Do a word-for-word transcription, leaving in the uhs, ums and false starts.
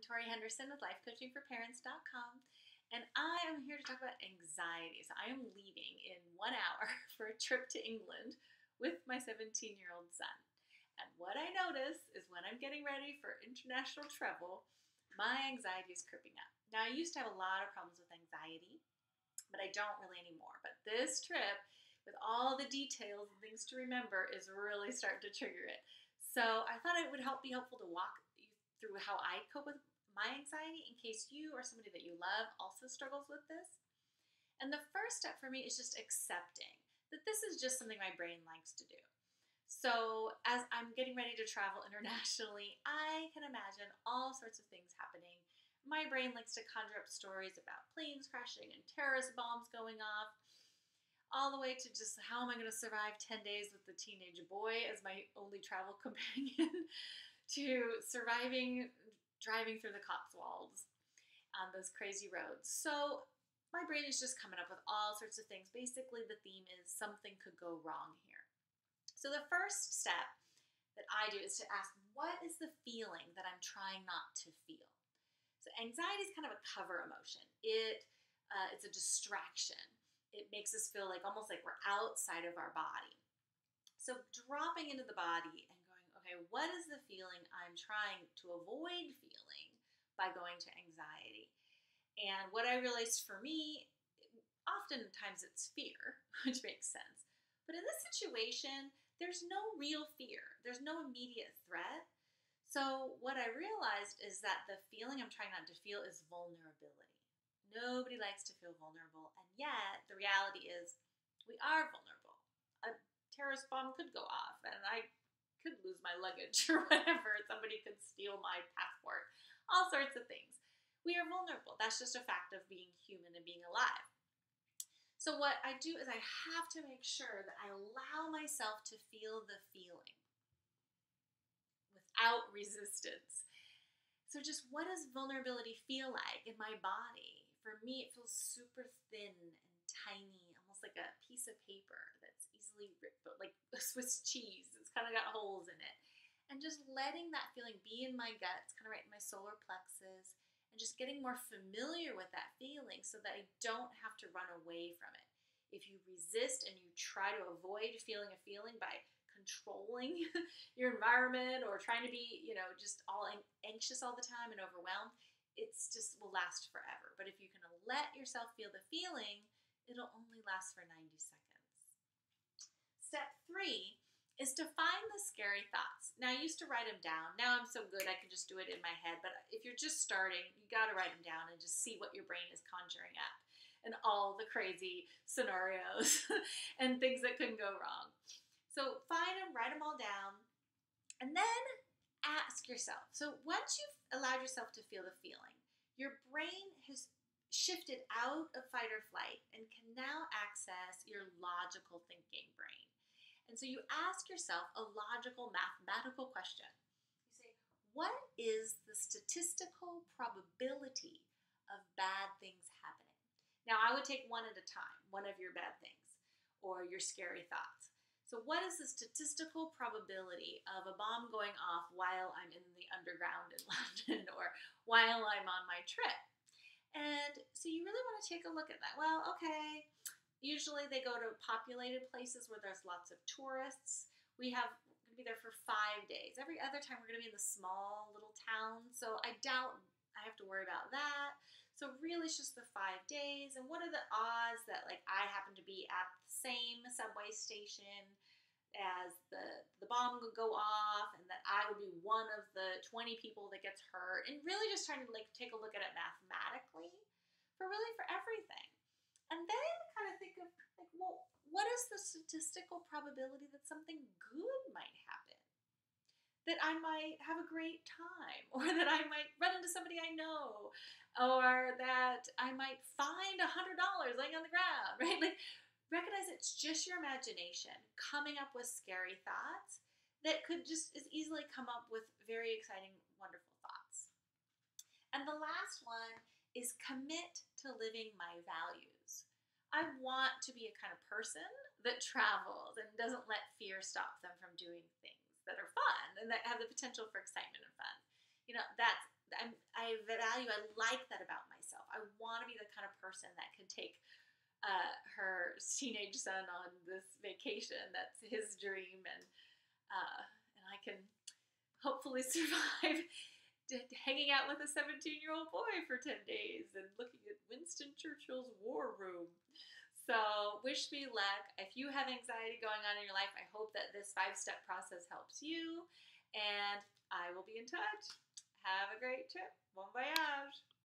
Tori Henderson with life coaching for parents dot com, and I am here to talk about anxiety. So, I am leaving in one hour for a trip to England with my seventeen year old son. And what I notice is when I'm getting ready for international travel, my anxiety is creeping up. Now, I used to have a lot of problems with anxiety, but I don't really anymore. But this trip, with all the details and things to remember, is really starting to trigger it. So I thought it would help be helpful to walk you through how I cope with my anxiety in case you or somebody that you love also struggles with this. And the first step for me is just accepting that this is just something my brain likes to do. So as I'm getting ready to travel internationally, I can imagine all sorts of things happening. My brain likes to conjure up stories about planes crashing and terrorist bombs going off, all the way to just how am I going to survive ten days with the teenage boy as my only travel companion, to surviving driving through the Cotswolds on those crazy roads. So my brain is just coming up with all sorts of things. Basically, the theme is something could go wrong here. So the first step that I do is to ask, what is the feeling that I'm trying not to feel? So anxiety is kind of a cover emotion. It uh, it's a distraction. It makes us feel like almost like we're outside of our body. So dropping into the body and going, okay, what is the feeling I'm trying to avoid feeling by going to anxiety? And what I realized for me, oftentimes it's fear, which makes sense. But in this situation, there's no real fear. There's no immediate threat. So what I realized is that the feeling I'm trying not to feel is vulnerability. Nobody likes to feel vulnerable, and yet the reality is we are vulnerable. A terrorist bomb could go off, and I could lose my luggage or whatever. Somebody could steal my passport. All sorts of things. We are vulnerable. That's just a fact of being human and being alive. So what I do is I have to make sure that I allow myself to feel the feeling without resistance. So just what does vulnerability feel like in my body? For me, it feels super thin and tiny, almost like a piece of paper that's easily ripped, but like a Swiss cheese. It's kind of got holes in it. And just letting that feeling be in my guts, kind of right in my solar plexus, and just getting more familiar with that feeling so that I don't have to run away from it. If you resist and you try to avoid feeling a feeling by controlling your environment or trying to be, you know, just all anxious all the time and overwhelmed, it's just will last forever. But if you can let yourself feel the feeling, it'll only last for ninety seconds. Step three is to find the scary thoughts. Now, I used to write them down. Now I'm so good I can just do it in my head. But if you're just starting, you got to write them down and just see what your brain is conjuring up and all the crazy scenarios and things that could go wrong. So find them, write them all down, and then ask yourself. So once you've allowed yourself to feel the feeling, your brain has shifted out of fight or flight and can now access your logical thinking brain. And so you ask yourself a logical mathematical question. You say, what is the statistical probability of bad things happening? Now, I would take one at a time, one of your bad things or your scary thoughts. So what is the statistical probability of a bomb going off while I'm in the underground in London or while I'm on my trip? And so you really want to take a look at that. Well, okay, usually they go to populated places where there's lots of tourists. We have, we're going to be there for five days. Every other time we're going to be in the small little town. So I doubt I have to worry about that. So really it's just the five days. And what are the odds that like I happen to be at the same subway station as the, the bomb would go off and that I would be one of the twenty people that gets hurt? And really just trying to like take a look at it mathematically for really for everything. And then kind of think of like, well, what is the statistical probability that something good might happen? That I might have a great time, or that I might run into somebody I know, or that I might find a hundred dollars laying on the ground, right? Like, recognize it's just your imagination coming up with scary thoughts that could just as easily come up with very exciting, wonderful thoughts. And the last one is commit to living my values. I want to be a kind of person that travels and doesn't let fear stop them from doing things that are fun and that have the potential for excitement and fun. You know, that's I'm, I I value, I like that about myself. I want to be the kind of person that can take uh, her teenage son on this vacation. That's his dream, and uh, and I can hopefully survive hanging out with a seventeen-year-old boy for ten days and looking at Winston Churchill's War Room. So, wish me luck. If you have anxiety going on in your life, I hope that this five-step process helps you. And I will be in touch. Have a great trip. Bon voyage.